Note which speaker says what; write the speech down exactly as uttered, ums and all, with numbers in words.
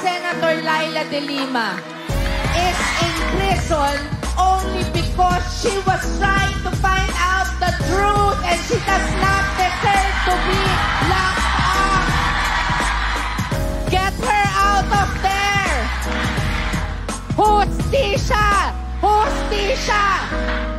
Speaker 1: Senator Leila De Lima is in prison only because she was trying to find out the truth and she does not deserve to be locked up. Get her out of there! Hustisya! Hustisya!